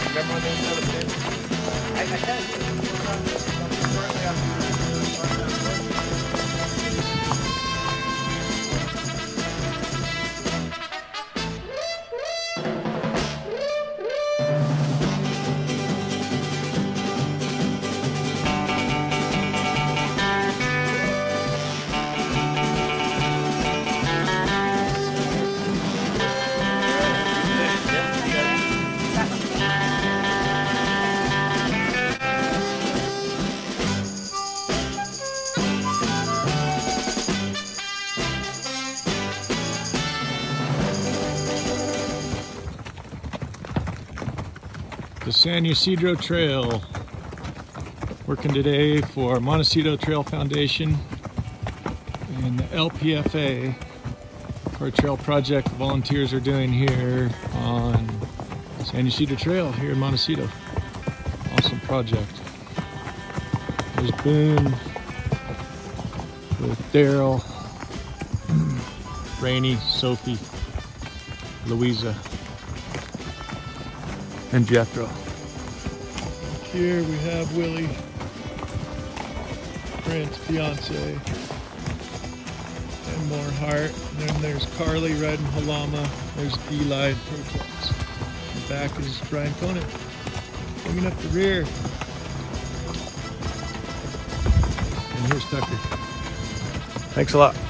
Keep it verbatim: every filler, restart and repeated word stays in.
Remember when they were the pins? I, I can't. Shortly after. The San Ysidro Trail. Working today for Montecito Trail Foundation and the L P F A for a trail project volunteers are doing here on San Ysidro Trail here in Montecito. Awesome project. There's Boone with Daryl, Rainey, Sophie, Louisa, and Jethro. Here we have Willie, Brent's fiance, and more Hart. And then there's Carly riding Halama. There's Eli and Protex. In the back is Brian Conant, bringing up the rear. And here's Tucker. Thanks a lot.